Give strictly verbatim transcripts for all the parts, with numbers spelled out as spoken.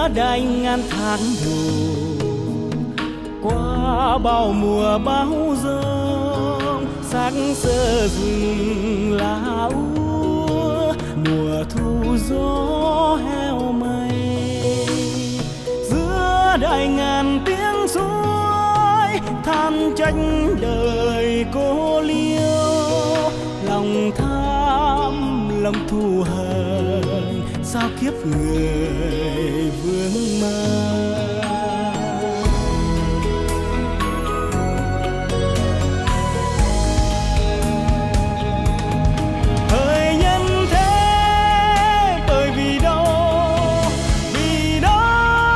giữa đành ngàn tháng đầu, qua bao mùa bão giông, sắc sơ rừng lá úa, mùa thu gió heo mây. Giữa đành ngàn tiếng suối than trách đời cô liêu, lòng tham lòng thù hờn sao kiếp người vương mơ. Hỡi nhân thế bởi vì đâu, vì đó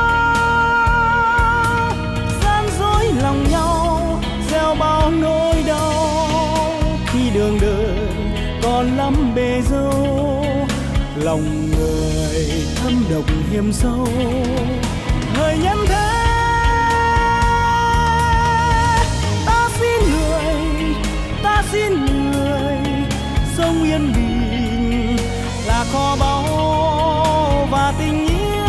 gian dối lòng nhau, gieo bao nỗi đau khi đường đời còn lắm bề dâu, lòng người thâm độc hiểm sâu. Hỡi nhân thế ta xin người, ta xin người, sông yên bình là kho báu và tình yêu.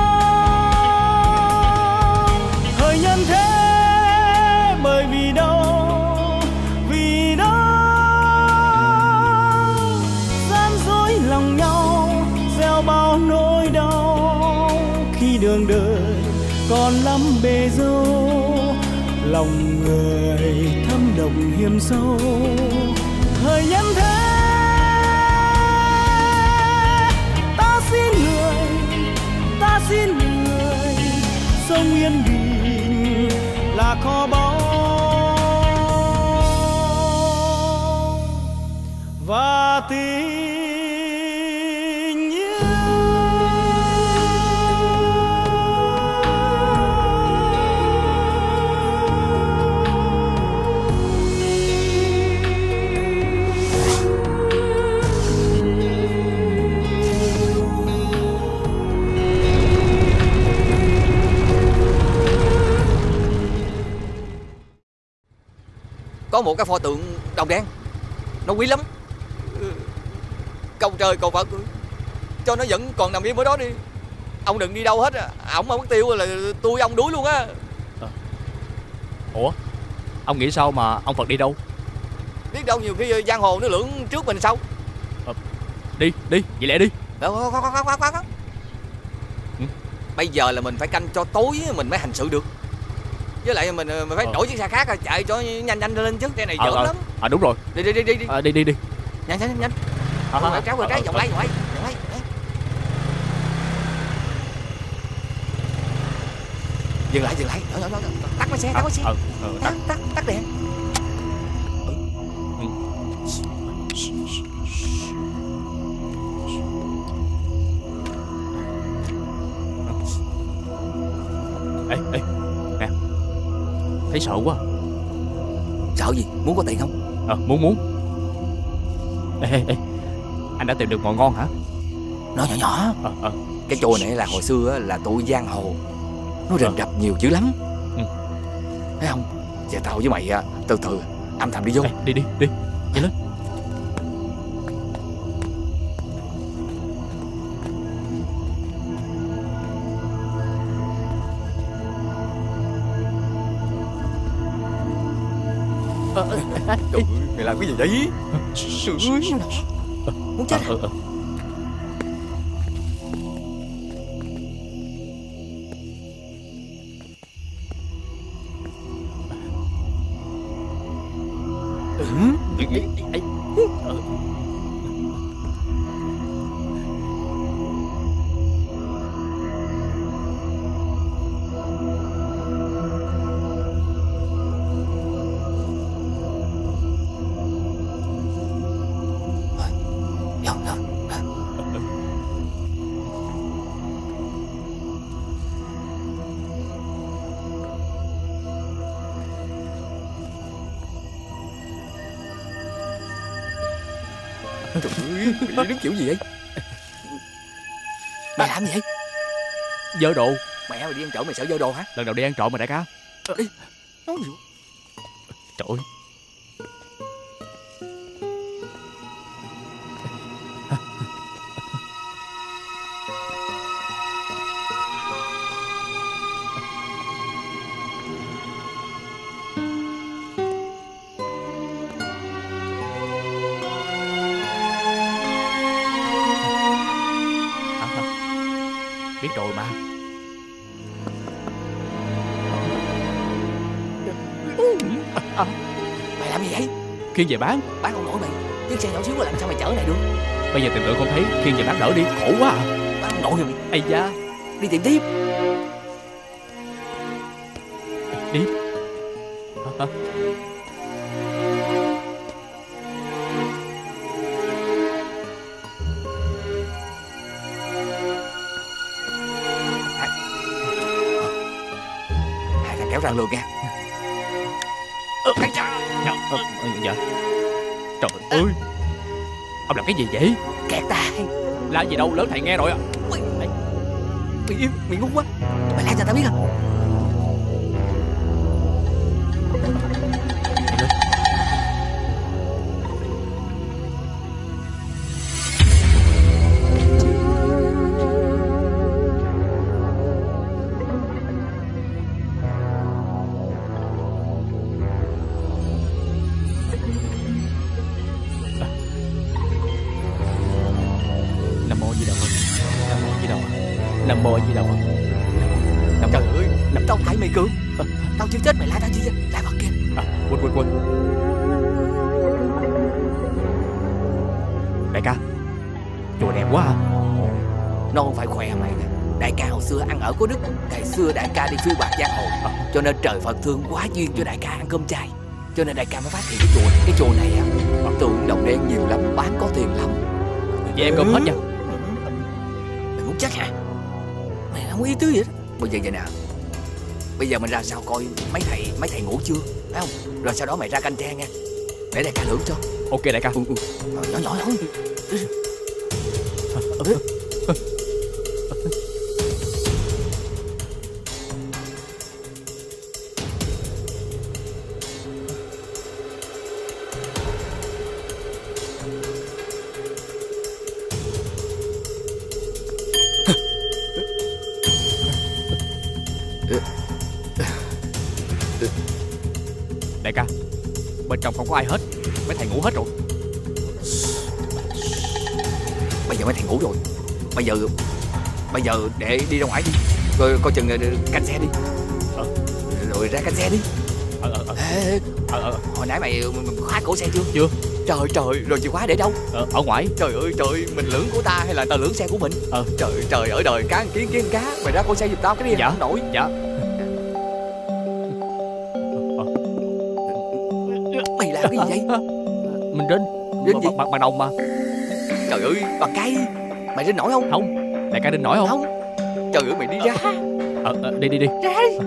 Hỡi nhân thế bởi vì đâu, vì đó gian dối lòng nhau, gieo bao nỗi đau khi đường đời còn lắm bề dâu, lòng người thâm độc hiểm sâu. Hỡi nhân thế ta xin người, ta xin người, sông yên bình là kho báu và tình. Có một cái pho tượng đồng đen, nó quý lắm. Cầu trời cầu Phật, cho nó vẫn còn nằm yên ở đó đi. Ông đừng đi đâu hết à. Ổng mà mất tiêu là tôi ông đuối luôn á. À. Ủa, ông nghĩ sao mà ông Phật đi đâu? Biết đâu nhiều khi giang hồ nó lưỡng trước mình sau. À, đi, đi, vậy lẹ đi. Khoan, khoan, khoan, khoan, khoan. Ừ. Bây giờ là mình phải canh cho tối mình mới hành sự được. Với lại mình, mình phải ờ. đổi chiếc xe khác chạy cho nhanh nhanh lên chứ. Cái này dởm à, lắm. À đúng rồi. Đi đi đi đi đi. À, đi đi đi. Nhanh nhanh nhanh. À, à, trái qua trái vòng lấy vòng lấy vòng lấy. Dừng lại dừng lại. Đó, đó, đó. Tắt máy xe, tắt máy xe. Ờ, ờ, tắt tắt tắt đèn. Ê ê nè, thấy sợ quá. Sợ gì? Muốn có tiền không? Ờ muốn muốn. Ê ê ê, anh đã tìm được ngọn ngon hả? Nó nhỏ nhỏ. Ờ ờ. Cái chùa này là hồi xưa là tụi giang hồ nó rình rập nhiều dữ lắm. Ừ. Thấy không? Giờ tao với mày từ từ âm thầm đi vô. Ê, đi đi đi, nhanh lên. Trời ơi, mày làm cái gì vậy? Trời ơi, muốn chết à? Trời ơi, mày đứng kiểu gì vậy? Mày làm gì vậy? Vơ đồ. Mẹ mày đi ăn trộm mày sợ vơ đồ hả? Lần đầu đi ăn trộm mà đại ca. Ờ, đi. Nói gì? Trời ơi. Biết rồi mà. à, Mày làm gì vậy? Khiêng về bán. Bán không nổi mày. Chiếc xe nhỏ xíu làm sao mày chở này được? Bây giờ tìm tượng không thấy, khiêng về bán đỡ đi. Khổ quá à. Bán không nổi rồi mày. Ây da. Đi tìm tiếp. Đi. Hả? Hai thằng kéo răng luôn nha. Ờ, dạ. Ờ, dạ. Trời ơi, ông làm cái gì vậy? Kẹt tay. La gì đâu, lớn thầy nghe rồi à. Mày, mày, mày im, mày ngu quá. Mày la cho tao biết à? Nam mô Di Đà Phật. Nam mô Di Đà Phật. Nam mô Di Đà Phật. Nam Trời ơi, tao thải mày Cường. Tao chưa chết mày la tao chi vậy? Lại Phật kìa. À, quên quên quên. Đại ca, chùa đẹp quá à. Nó không phải khỏe mày nè. Đại ca hồi xưa ăn ở có đức. Ngày xưa đại ca đi phiêu bạt giang hồ à, cho nên trời Phật thương quá duyên cho đại ca ăn cơm chay. Cho nên đại ca mới phát hiện cái chùa này. Cái chùa này á, tượng đồng đen nhiều lắm, bán có tiền lắm. Vậy em cơm hết nha. Mày muốn chết hả? Mày không có ý tứ gì hết. Bây giờ vậy nè, bây giờ mình ra sao coi mấy thầy mấy thầy ngủ chưa, phải không? Rồi sau đó mày ra canh tre nha, để đại ca lưỡng cho. Ok đại ca. Ừ, ừ. Nhỏ nhỏ thôi. Đại ca, bên trong không có ai hết. Mấy thầy ngủ hết rồi. Bây giờ mấy thầy ngủ rồi. Bây giờ Bây giờ để đi ra ngoài đi. Rồi coi chừng canh xe đi. Ờ. Rồi ra canh xe đi. Ờ ờ ờ. Ê, Ờ ờ. hồi nãy mày khóa cổ xe chưa? Chưa. Trời trời, rồi chìa khóa để đâu? Ờ, ở ngoài. Trời ơi trời, mình lưỡng của ta hay là tao lưỡng xe của mình? Ờ. Trời trời, ở đời cá kiến kiến cá. Mày ra coi xe giùm tao cái đi. Dạ. Không nổi. Dạ. Mày làm cái gì vậy? Mình rinh. Rinh gì? Bằng, bằng đồng mà. Trời ơi, bằng cây. Mày rinh nổi không? Không. Đại ca rinh nổi không? Không. Trời ơi, mày đi ra. Ờ, ờ đi đi đi. Ra đi.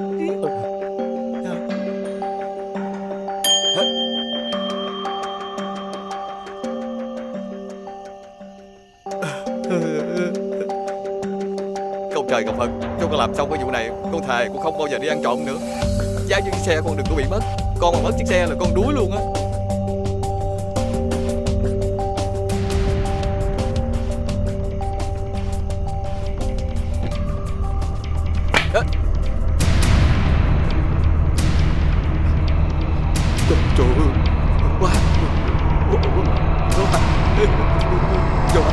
Công trời công Phật, cho con làm xong cái vụ này, con thề con không bao giờ đi ăn trộm nữa. Giá như chiếc xe con đừng có bị mất. Con mà mất chiếc xe là con đuối luôn á. Trời trời ơi, quá trời.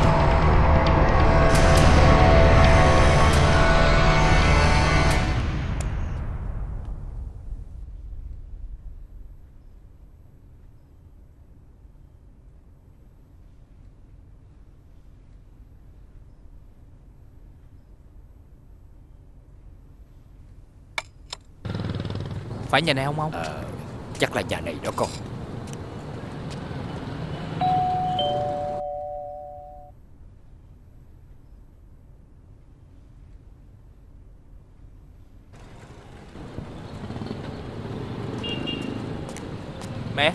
Phải nhà này không ông? Ờ, chắc là nhà này đó con. Mẹ.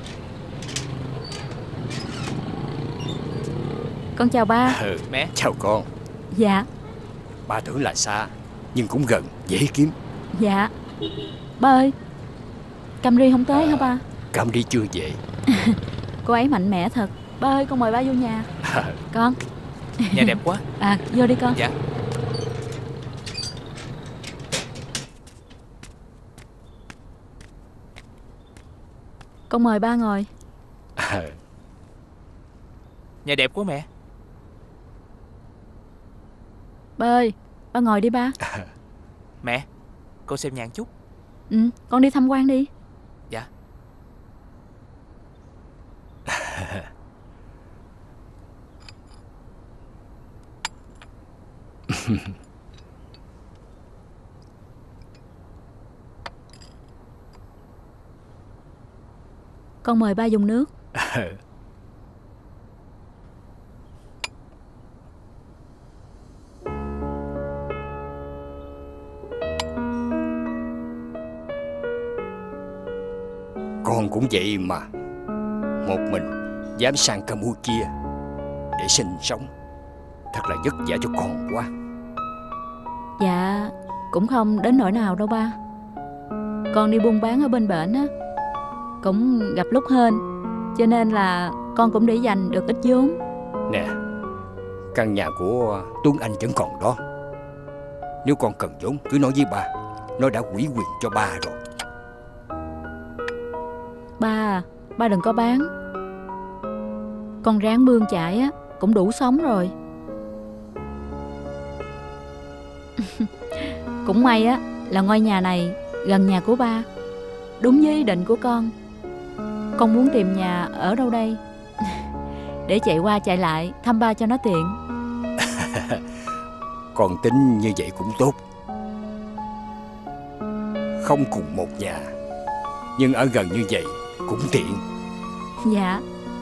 Con chào ba. Ừ, Mẹ. chào con. Dạ. Ba tưởng là xa nhưng cũng gần, dễ kiếm. Dạ. Ba ơi, Camry không tới hả ba? Camry chưa về. Cô ấy mạnh mẽ thật. Ba ơi, con mời ba vô nhà. Con. Nhà đẹp quá. À, vô đi con. Dạ. Con mời ba ngồi. Nhà đẹp quá mẹ. Ba ơi, Ba ngồi đi ba. Mẹ, con xem nhàn chút. Ừ, con đi tham quan đi. Dạ. Con mời ba dùng nước. Con cũng vậy mà. Một mình dám sang Campuchia để sinh sống, thật là vất vả cho con quá. Dạ, cũng không đến nỗi nào đâu ba. Con đi buôn bán ở bên bển á, cũng gặp lúc hên, cho nên là con cũng để dành được ít vốn. Nè, căn nhà của Tuấn Anh vẫn còn đó. Nếu con cần vốn cứ nói với ba. Nó đã ủy quyền cho ba rồi. Ba, ba đừng có bán. Con ráng bươn chải á, cũng đủ sống rồi. Cũng may á là ngôi nhà này gần nhà của ba, đúng với ý định của con. Con muốn tìm nhà ở đâu đây? Để chạy qua chạy lại thăm ba cho nó tiện. Con tính như vậy cũng tốt. Không cùng một nhà, nhưng ở gần như vậy cũng tiện. Dạ.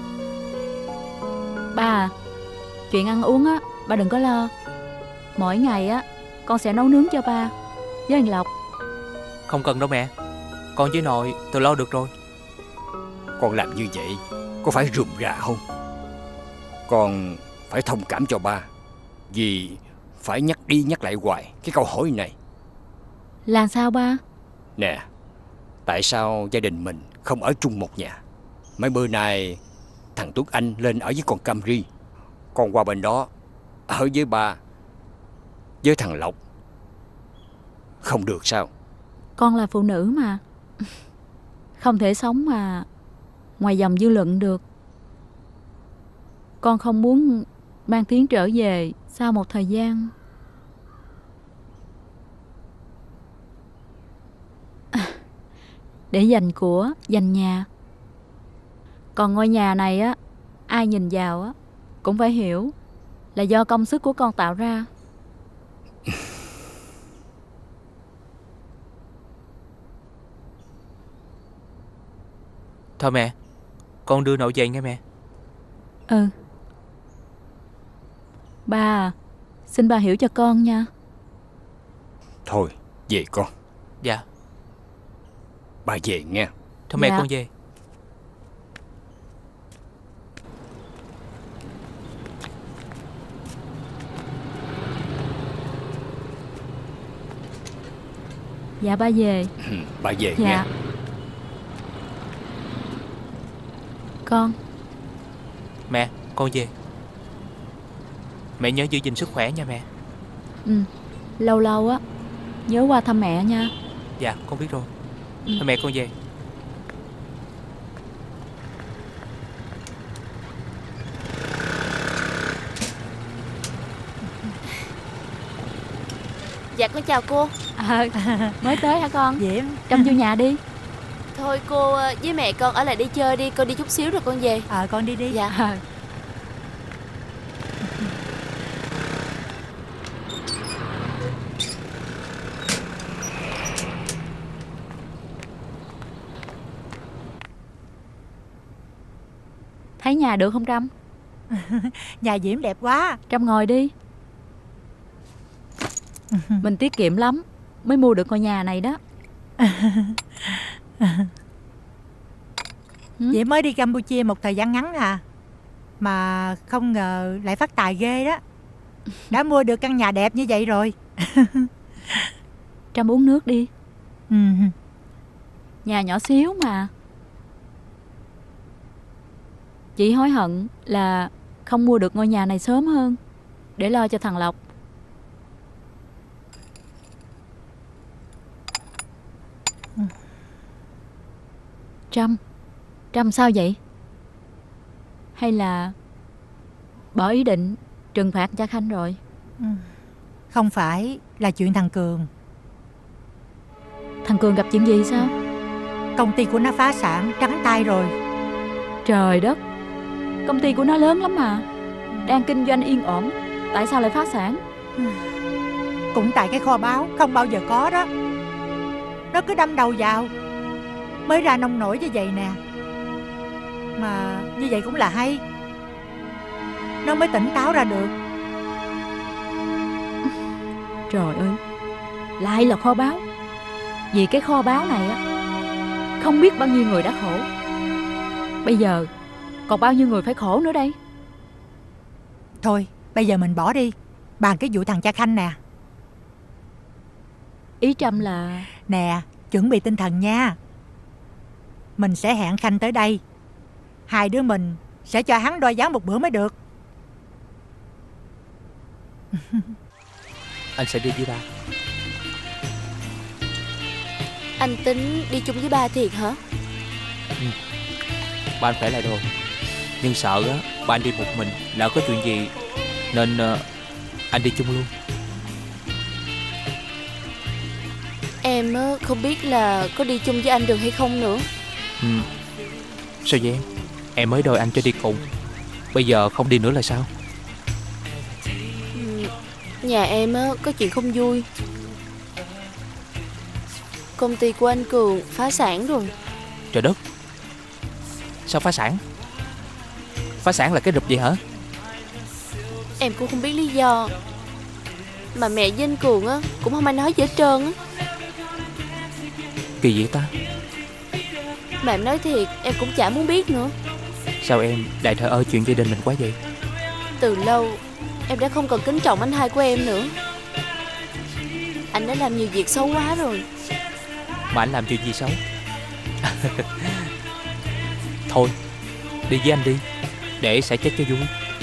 Ba à, chuyện ăn uống á, ba đừng có lo. Mỗi ngày á, con sẽ nấu nướng cho ba với anh Lộc. Không cần đâu mẹ, con với nội tôi lo được rồi. Con làm như vậy có phải rườm rà không? Con phải thông cảm cho ba, vì phải nhắc đi nhắc lại hoài cái câu hỏi này. Làm sao ba? Nè, tại sao gia đình mình không ở chung một nhà? Mấy bữa nay thằng Tuấn Anh lên ở với con Camry, con qua bên đó ở với ba với thằng Lộc. Không được sao? Con là phụ nữ mà, không thể sống mà ngoài dòng dư luận được. Con không muốn mang tiếng trở về sau một thời gian. Để dành của, dành nhà. Còn ngôi nhà này á, ai nhìn vào á cũng phải hiểu là do công sức của con tạo ra. Thôi mẹ, con đưa nội về nghe mẹ. Ừ. Ba à, xin ba hiểu cho con nha. Thôi, về con. Dạ. Ba về nghe. Thôi mẹ Dạ. con về. Dạ ba về. Ừ, ba về Dạ. nghe. Con. Mẹ, con về. Mẹ nhớ giữ gìn sức khỏe nha mẹ. Ừ. Lâu lâu á nhớ qua thăm mẹ nha. Dạ, con biết rồi. Ừ. Thôi mẹ con về. Dạ con chào cô. À, mới tới hả con? Diễm. Trông vô nhà đi. Thôi cô với mẹ con ở lại đi chơi đi, con đi chút xíu rồi con về. Ờ con đi đi. Dạ. À. Thấy nhà được không Trâm? Nhà Diễm đẹp quá. Trâm ngồi đi. Mình tiết kiệm lắm mới mua được ngôi nhà này đó. Diễm mới đi Campuchia một thời gian ngắn à, mà không ngờ lại phát tài ghê đó. Đã mua được căn nhà đẹp như vậy rồi. Trâm uống nước đi. Ừ. Nhà nhỏ xíu mà. Chị hối hận là không mua được ngôi nhà này sớm hơn, để lo cho thằng Lộc. Trâm, Trâm sao vậy? Hay là bỏ ý định trừng phạt Gia Khanh rồi? Ừ. Không phải là chuyện thằng Cường. Thằng Cường gặp chuyện gì sao? Công ty của nó phá sản, trắng tay rồi. Trời đất, công ty của nó lớn lắm mà, đang kinh doanh yên ổn, tại sao lại phá sản? Cũng tại cái kho báu không bao giờ có đó. Nó cứ đâm đầu vào, mới ra nông nổi như vậy nè. Mà như vậy cũng là hay, nó mới tỉnh táo ra được. Trời ơi, lại là kho báu. Vì cái kho báu này á, không biết bao nhiêu người đã khổ. Bây giờ còn bao nhiêu người phải khổ nữa đây. Thôi bây giờ mình bỏ đi, bàn cái vụ thằng cha Khanh nè. Ý Trâm là... Nè, chuẩn bị tinh thần nha. Mình sẽ hẹn Khanh tới đây, hai đứa mình sẽ cho hắn đôi gián một bữa mới được. Anh sẽ đi với ba. Anh tính đi chung với ba thiệt hả? Ừ. Ba anh khỏe lại rồi, nhưng sợ á ba anh đi một mình lỡ có chuyện gì, nên uh, anh đi chung luôn. Em không biết là có đi chung với anh được hay không nữa. Ừ. Sao vậy em? Em mới đòi anh cho đi cùng, bây giờ không đi nữa là sao? Ừ. Nhà em có chuyện không vui. Công ty của anh Cường phá sản rồi. Trời đất, sao phá sản? Phá sản là cái rụp gì hả? Em cũng không biết lý do, mà mẹ với anh Cường á cũng không ai nói gì hết trơn á. Kỳ vậy ta? Mà em nói thiệt, em cũng chả muốn biết nữa. Sao em lại thờ ơ chuyện gia đình mình quá vậy? Từ lâu em đã không còn kính trọng anh hai của em nữa. Anh đã làm nhiều việc xấu quá rồi. Mà anh làm chuyện gì xấu? Thôi, đi với anh đi, để sẽ chết cho vui.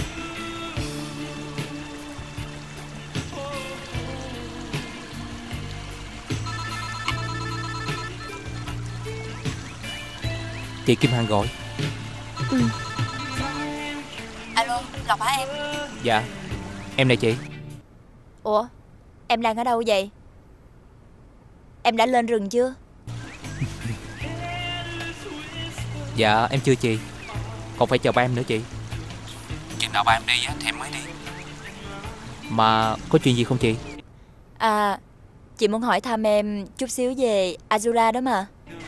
Chị Kim Hằng gọi. Ừ. Alo, Ngọc hả em? Dạ, em này chị. Ủa, em đang ở đâu vậy? Em đã lên rừng chưa? Dạ, em chưa chị. Còn phải chờ ba em nữa chị. Chừng nào ba em đi á thì em mới đi. Mà có chuyện gì không chị? À, chị muốn hỏi thăm em chút xíu về Azura đó mà.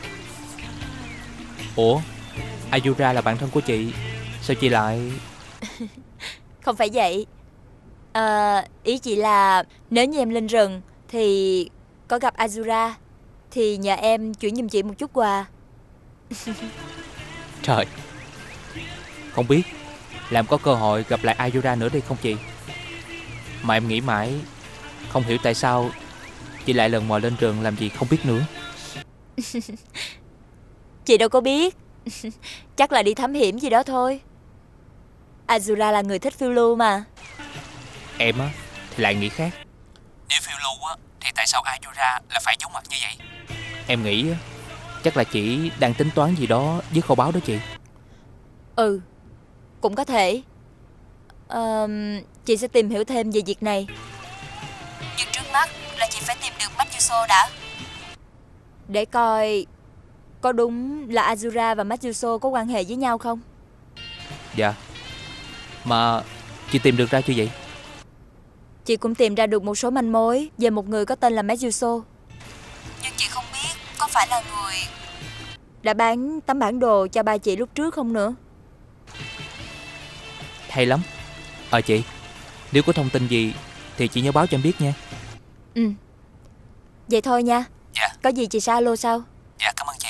Ủa, Azura là bạn thân của chị, sao chị lại... Không phải vậy. À, ý chị là nếu như em lên rừng thì có gặp Azura thì nhờ em chuyển giùm chị một chút quà. Trời, không biết làm có cơ hội gặp lại Azura nữa đây không chị? Mà em nghĩ mãi không hiểu tại sao chị lại lần mò lên rừng làm gì không biết nữa. Chị đâu có biết. Chắc là đi thám hiểm gì đó thôi. Azura là người thích phiêu lưu mà. Em á thì lại nghĩ khác. Nếu phiêu lưu á thì tại sao Azura lại phải giấu mặt như vậy? Em nghĩ á, chắc là chị đang tính toán gì đó với kho báu đó chị. Ừ, cũng có thể. à, Chị sẽ tìm hiểu thêm về việc này. Nhưng trước mắt là chị phải tìm được Matsuso đã, để coi có đúng là Azura và Matsuso có quan hệ với nhau không. Dạ. Mà chị tìm được ra chưa vậy? Chị cũng tìm ra được một số manh mối về một người có tên là Matsuso. Nhưng chị không biết có phải là người đã bán tấm bản đồ cho ba chị lúc trước không nữa. Hay lắm. Ờ chị, nếu có thông tin gì thì chị nhớ báo cho em biết nha. Ừ. Vậy thôi nha. Dạ. Có gì chị sẽ alo sau. Dạ, cảm ơn chị.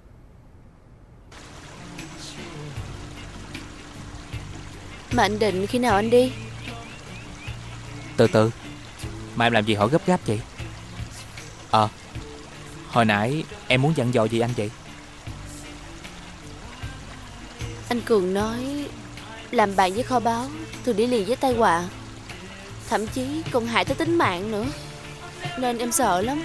Mà anh định khi nào anh đi? Từ từ. Mà em làm gì hỏi gấp gáp vậy? Ờ à, hồi nãy em muốn dặn dò gì anh vậy? Anh Cường nói làm bạn với kho báu thường đi liền với tai họa, thậm chí còn hại tới tính mạng nữa. Nên em sợ lắm.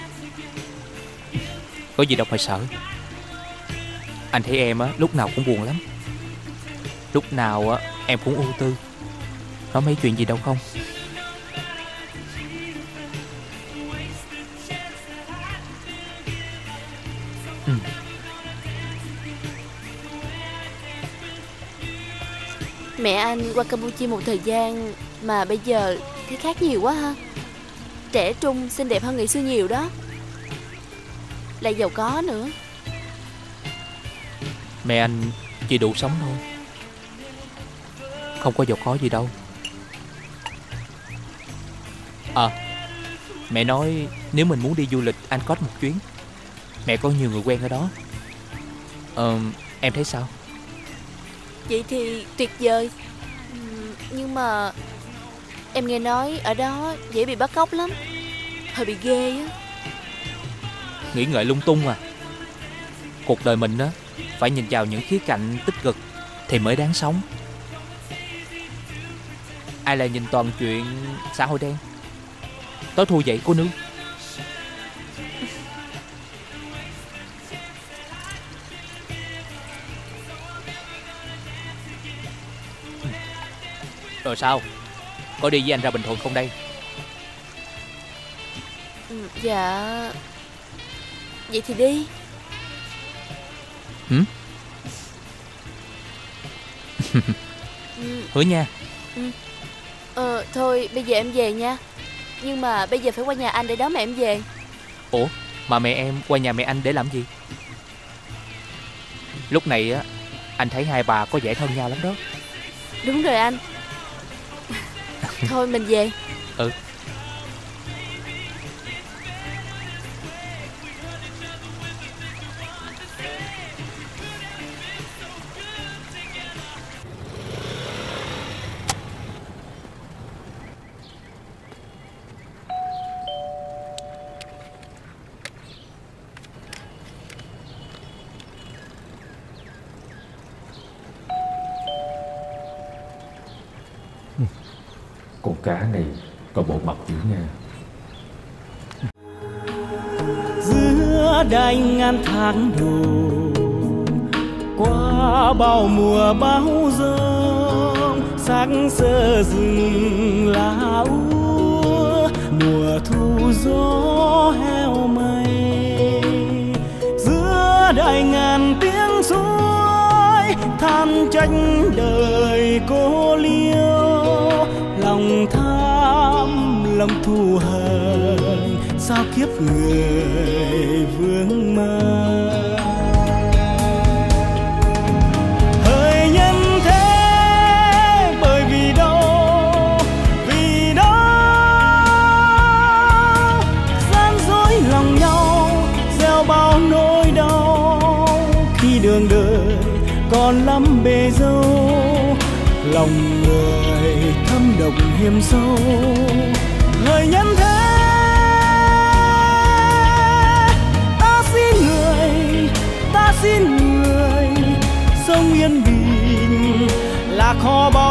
Có gì đâu phải sợ. Anh thấy em á lúc nào cũng buồn lắm. Lúc nào á em cũng ưu tư, nói mấy chuyện gì đâu không. Ừ. Mẹ anh qua Campuchia một thời gian mà bây giờ thấy khác nhiều quá ha. Trẻ trung, xinh đẹp hơn ngày xưa nhiều đó. Lại giàu có nữa. Mẹ anh chỉ đủ sống thôi, không có giàu có gì đâu. À, mẹ nói nếu mình muốn đi du lịch Angkor một chuyến, mẹ có nhiều người quen ở đó. Ờ, em thấy sao? Vậy thì tuyệt vời. Nhưng mà em nghe nói ở đó dễ bị bắt cóc lắm. Hơi bị ghê á. Nghĩ ngợi lung tung à. Cuộc đời mình á, phải nhìn vào những khía cạnh tích cực thì mới đáng sống. Ai lại nhìn toàn chuyện xã hội đen. Tối thui vậy cô nương. Rồi sao? Có đi với anh ra Bình Thuận không đây? Ừ, dạ. Vậy thì đi. Hử? Hứa nha. Ừ. Ờ, thôi bây giờ em về nha. Nhưng mà bây giờ phải qua nhà anh để đón mẹ em về. Ủa, mà mẹ em qua nhà mẹ anh để làm gì? Lúc này á, anh thấy hai bà có vẻ thân nhau lắm đó. Đúng rồi anh. Thôi mình về. Ừ. Con cá này có bộ mặt dữ nha. Giữa đành ngàn tháng đầu, qua bao mùa bão giông, sắc sơ rừng lá úa, mùa thu gió heo mây. Giữa đài ngàn tiếng suối, than trách đời cô liêu, lòng tham lòng thù hờn, sao kiếp người vương mơ. Hỡi nhân thế, bởi vì đâu, vì đâu gian dối lòng nhau, gieo bao nỗi đau. Khi đường đời còn lắm bề dâu, lòng người thâm độc hiểm sâu. Hỡi nhân thế, ta xin người, ta xin người, sống yên bình là kho báu